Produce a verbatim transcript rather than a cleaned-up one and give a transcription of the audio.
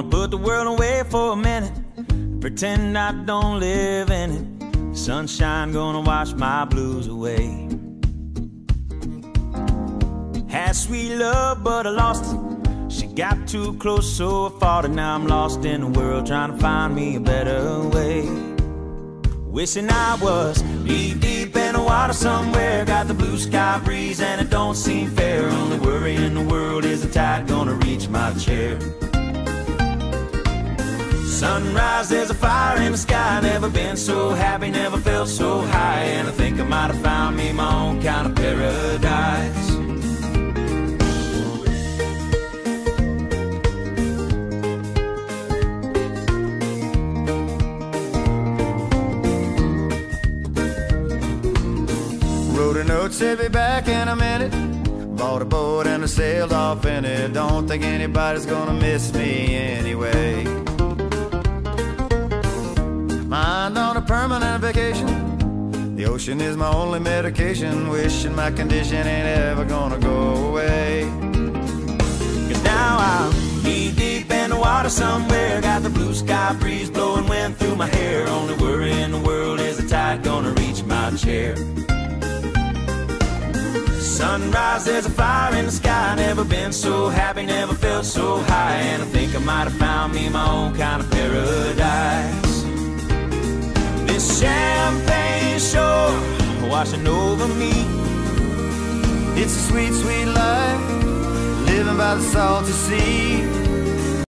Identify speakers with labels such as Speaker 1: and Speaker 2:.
Speaker 1: Gonna put the world away for a minute, pretend I don't live in it. Sunshine gonna wash my blues away. Had sweet love, but I lost it. She got too close, so I fought it. Now I'm lost in the world, trying to find me a better way. Wishing I was knee deep in the water somewhere. Got the blue sky breeze and it don't seem fair. Only worry in the world is the tide gonna reach my chair. Sunrise, there's a fire in the sky. Never been so happy, never felt so high. And I think I might have found me my own kind of paradise.
Speaker 2: Wrote a note, said be back in a minute. Bought a boat and I sailed off in it. Don't think anybody's gonna miss me anyway. Mind on a permanent vacation. The ocean is my only medication. Wishing my condition ain't ever gonna go away.
Speaker 1: Cause now I'm knee deep in the water somewhere. Got the blue sky breeze blowing wind through my hair. Only worry in the world is the tide gonna reach my chair. Sunrise, there's a fire in the sky. Never been so happy, never felt so high. And I think I might have found me my own kind of paradise. This champagne shore washing over me.
Speaker 2: It's a sweet, sweet life, living by the salty sea.